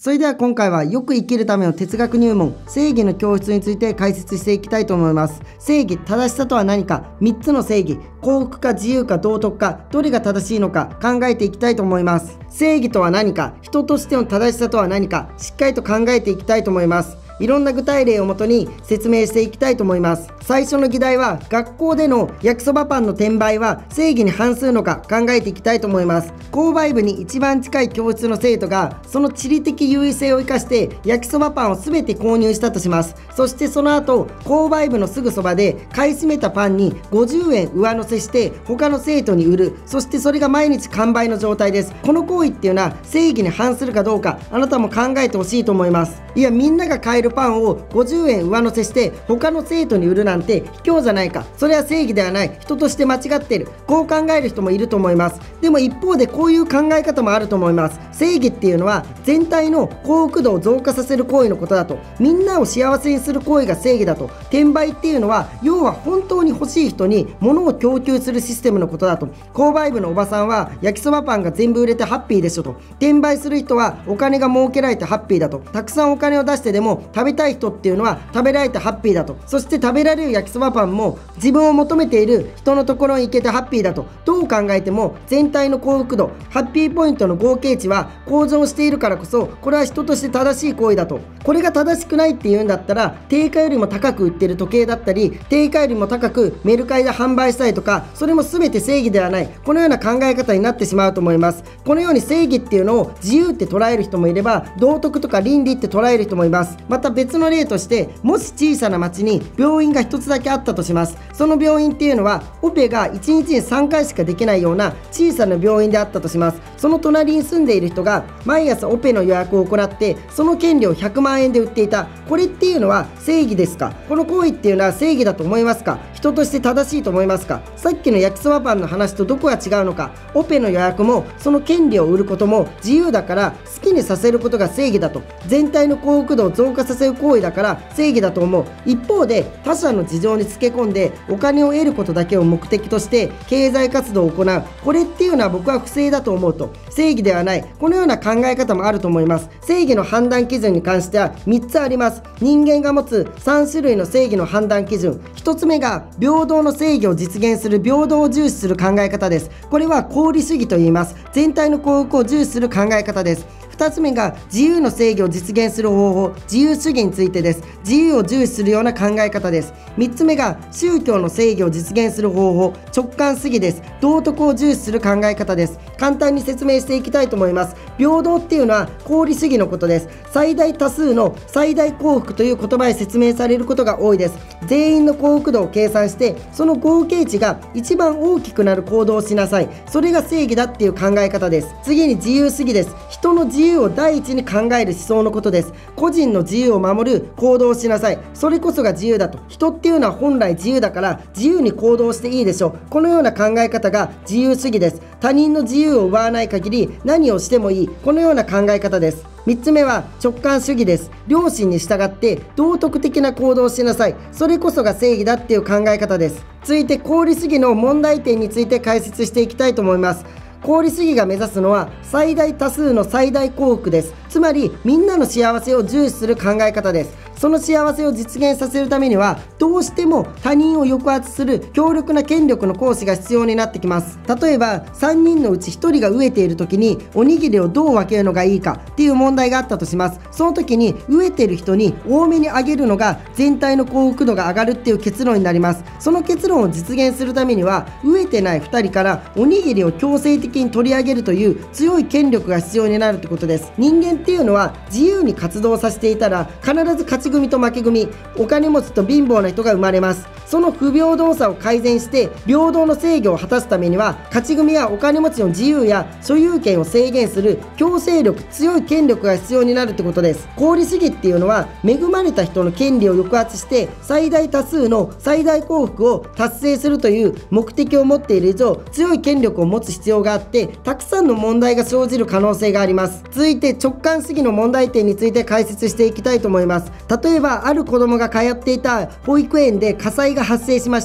それでは今回はよく生きるための哲学入門、正義の教室について解説していきたいと思います。正義、正しさとは何か、3つの正義、幸福か自由か道徳か、どれが正しいのか考えていきたいと思います。正義とは何か、人としての正しさとは何か、しっかりと考えていきたいと思います。いろんな具体例をもとに説明していきたいと思います。最初の議題は、学校での焼きそばパンの転売は正義に反するのか考えていきたいと思います。購買部に一番近い教室の生徒がその地理的優位性を生かして焼きそばパンを全て購入したとします。そしてその後、購買部のすぐそばで買い占めたパンに50円上乗せして他の生徒に売る。そしてそれが毎日完売の状態です。この行為っていうのは正義に反するかどうか、あなたも考えてほしいと思います。いや、みんなが買えるパンを50円上乗せして他の生徒に売るなんて卑怯じゃないか。それは正義ではない。人として間違っている。こう考える人もいると思います。でも一方でこういう考え方もあると思います。正義っていうのは全体の幸福度を増加させる行為のことだと。みんなを幸せにする行為が正義だと。転売っていうのは要は本当に欲しい人に物を供給するシステムのことだと。購買部のおばさんは焼きそばパンが全部売れてハッピーでしょと。転売する人はお金が儲けられてハッピーだと。たくさんお金を出してでも食べたい人っていうのは食べられてハッピーだと。そして食べられる焼きそばパンも自分を求めている人のところに行けてハッピーだと。どう考えても全体の幸福度、ハッピーポイントの合計値は向上しているからこそ、これは人として正しい行為だと。これが正しくないっていうんだったら、定価よりも高く売ってる時計だったり、定価よりも高くメルカリで販売したりとか、それも全て正義ではない。このような考え方になってしまうと思います。このように正義っていうのを自由って捉える人もいれば、道徳とか倫理って捉える人もいます。また別の例として、もし小さな町に病院が一つだけあったとします。その病院っていうのはオペが1日に3回しかできないような小さな病院であったとします。その隣に住んでいる人が毎朝オペの予約を行って、その権利を100万円で売っていた。これっていうのは正義ですか？この行為っていうのは正義だと思いますか？人として正しいと思いますか？さっきの焼きそばパンの話とどこが違うのか。オペの予約もその権利を売ることも自由だから好きにさせることが正義だと。全体の幸福度を増加させる行為だから正義だと思う。一方で他者の事情につけ込んでお金を得ることだけを目的として経済活動を行う。これっていうのは僕は不正だと思うと。正義ではない。このような考え方もあると思います。正義の判断基準に関しては3つあります。人間が持つ3種類の正義の判断基準。1つ目が平等の正義を実現する平等を重視する考え方です。これは功利主義と言います。全体の幸福を重視する考え方です。2つ目が自由の正義を実現する方法、自由主義についてです。自由を重視するような考え方です。3つ目が宗教の正義を実現する方法、直感主義です。道徳を重視する考え方です。簡単に説明していきたいと思います。平等っていうのは功利主義のことです。最大多数の最大幸福という言葉で説明されることが多いです。全員の幸福度を計算して、その合計値が一番大きくなる行動をしなさい。それが正義だっていう考え方です。次に自由主義です。人の自由を第一に考える思想のことです。個人の自由を守る行動をしなさい。それこそが自由だと。人っていうのは本来自由だから自由に行動していいでしょう。このような考え方が自由主義です。他人の自由を奪わない限り何をしてもいい。このような考え方です。3つ目は直感主義です。良心に従って道徳的な行動をしなさい。それこそが正義だっていう考え方です。続いて功利主義の問題点について解説していきたいと思います。功利主義が目指すのは最大多数の最大幸福です。つまりみんなの幸せを重視する考え方です。その幸せを実現させるためにはどうしても他人を抑圧する強力な権力の行使が必要になってきます。例えば3人のうち1人が飢えている時におにぎりをどう分けるのがいいかっていう問題があったとします。その時に飢えている人に多めにあげるのが全体の幸福度が上がるっていう結論になります。その結論を実現するためには飢えてない2人からおにぎりを強制的に取り上げるという強い権力が必要になるってことです。人間っていうのは自由に活動させていたら必ず勝ち組と負け組、お金持ちと貧乏な人が生まれます。その不平等さを改善して平等の制御を果たすためには勝ち組やお金持ちの自由や所有権を制限する強制力、強い権力が必要になるってことです。功利主義っていうのは恵まれた人の権利を抑圧して最大多数の最大幸福を達成するという目的を持っている以上強い権力を持つ必要があってたくさんの問題が生じる可能性があります。続いて直感主義の問題点について解説していきたいと思います。例えばある子供が通っていた保育園で火災が発生しました。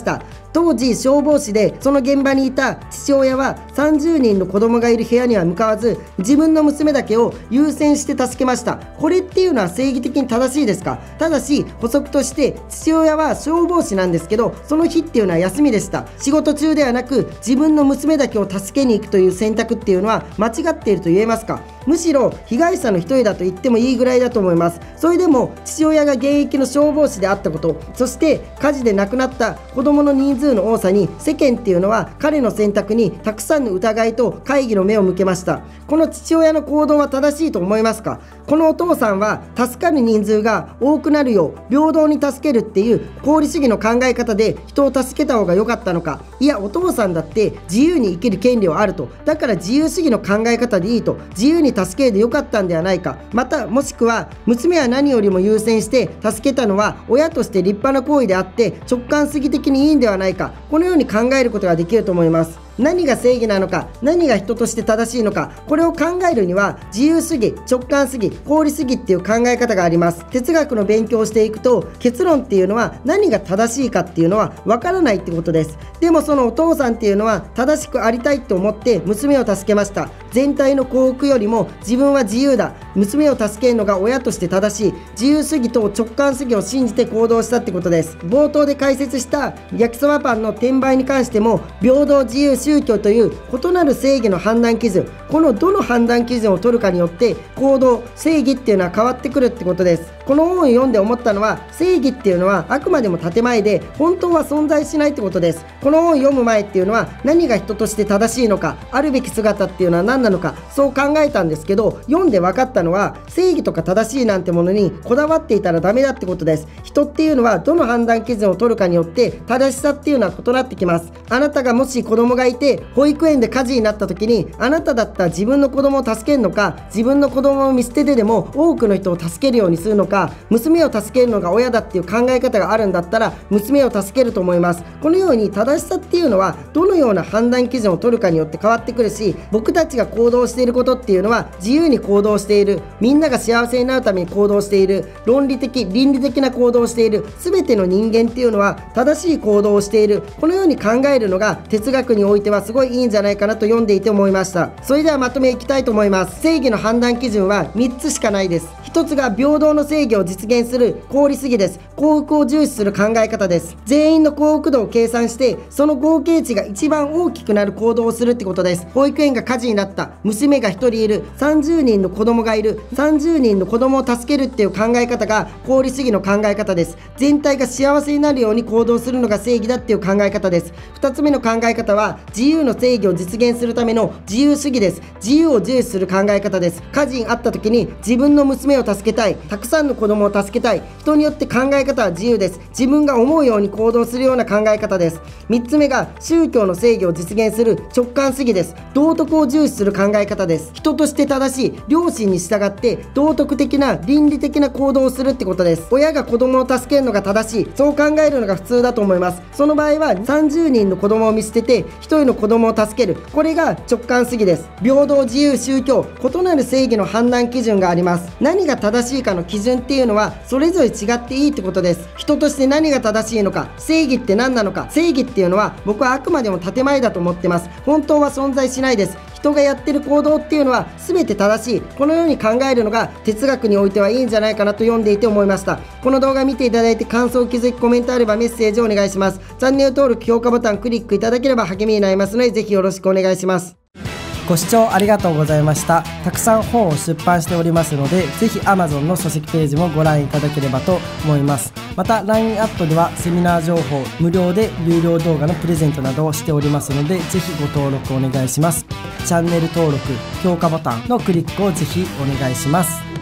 当時消防士でその現場にいた父親は30人の子供がいる部屋には向かわず、自分の娘だけを優先して助けました。これっていうのは正義的に正しいですか？ただし補足として、父親は消防士なんですけど、その日っていうのは休みでした。仕事中ではなく自分の娘だけを助けに行くという選択っていうのは間違っていると言えますか？むしろ被害者の一人だと言ってもいいぐらいだと思います。それでも父親が現役の消防士であったこと、そして火事で亡くなった子供の人数の多さに世間っていうのは彼の選択にたくさんの疑いと懐疑の目を向けました。この父親の行動は正しいと思いますか？このお父さんは助かる人数が多くなるよう平等に助けるっていう功利主義の考え方で人を助けた方が良かったのか、いやお父さんだって自由に生きる権利はあると、だから自由主義の考え方でいいと、自由に助けで良かったんではないか、またもしくは娘は何よりも優先して助けたのは親として立派な行為であって直感主義的にいいんではないか、このように考えることができると思います。何が正義なのか、何が人として正しいのか、これを考えるには自由主義、直感主義、功利主義っていう考え方があります。哲学の勉強をしていくと結論っていうのは何が正しいかっていうのはわからないってことです。でもそのお父さんっていうのは正しくありたいと思って娘を助けました。全体の幸福よりも自分は自由だ、娘を助けるのが親として正しい、自由主義と直感主義を信じて行動したってことです。冒頭で解説した焼きそばパンの転売に関しても平等、自由、宗教という異なる正義の判断基準、このどの判断基準を取るかによって行動、正義っていうのは変わってくるってことです。この本を読んで思ったのは、正義っていうのはあくまでも建前で本当は存在しないってことです。この本を読む前っていうのは何が人として正しいのか、あるべき姿っていうのは何なのか、そう考えたんですけど、読んで分かったのは正義とか正しいなんてものにこだわっていたらダメだってことです。人っていうのはどの判断基準を取るかによって正しさっていうのは異なってきます。あなたがもし子供がいて保育園で火事になった時に、あなただったら自分の子供を助けるのか、自分の子供を見捨ててでも多くの人を助けるようにするのか、娘を助けるのが親だっていう考え方があるんだったら娘を助けると思います。このように正しさっていうのはどのような判断基準を取るかによって変わってくるし、僕たちが行動していることっていうのは自由に行動している、みんなが幸せになるために行動している、論理的倫理的な行動をしている、全ての人間っていうのは正しい行動をしている、このように考えるのが哲学においてはすごいいいんじゃないかなと読んでいて思いました。それではまとめいきたいと思います。正義の判断基準は3つしかないです。1つが平等の正義を実現する功利主義です。幸福を重視する考え方です。全員の幸福度を計算してその合計値が一番大きくなる行動をするってことです。保育園が火事になった、娘が1人いる、30人の子供がいる、30人の子供を助けるっていう考え方が功利主義の考え方です。全体が幸せになるように行動するのが正義だっていう考え方です。2つ目の考え方は自由の正義を実現するための自由主義です。自由を重視する考え方です。火事にあった時に自分の娘を助けたい、たくさんの子供を助けたい、人によって考え方は自由です。自分が思うように行動するような考え方です。3つ目が宗教の正義を実現する直感主義です。道徳を重視する考え方です。人として正しい、良心に従って道徳的な倫理的な行動をするってことです。親が子供を助けるのが正しい、そう考えるのが普通だと思います。その場合は30人の子供を見捨てて1人の子供を助ける、これが直感主義です。平等、自由、宗教、異なる正義の判断基準があります。何が正しいかの基準っていうのはそれぞれ違っていいってことです。人として何が正しいのか、正義って何なのか、正義っていうのは僕はあくまでも建前だと思ってます。本当は存在しないです。人がやってる行動っていうのは全て正しい、このように考えるのが哲学においてはいいんじゃないかなと読んでいて思いました。この動画見ていただいて感想、気づき、コメントあればメッセージをお願いします。チャンネル登録、評価ボタンクリックいただければ励みになりますのでぜひよろしくお願いします。ご視聴ありがとうございました。たくさん本を出版しておりますので、ぜひ Amazon の書籍ページもご覧いただければと思います。また LINE アットではセミナー情報、無料で有料動画のプレゼントなどをしておりますので、ぜひご登録お願いします。チャンネル登録、評価ボタンのクリックをぜひお願いします。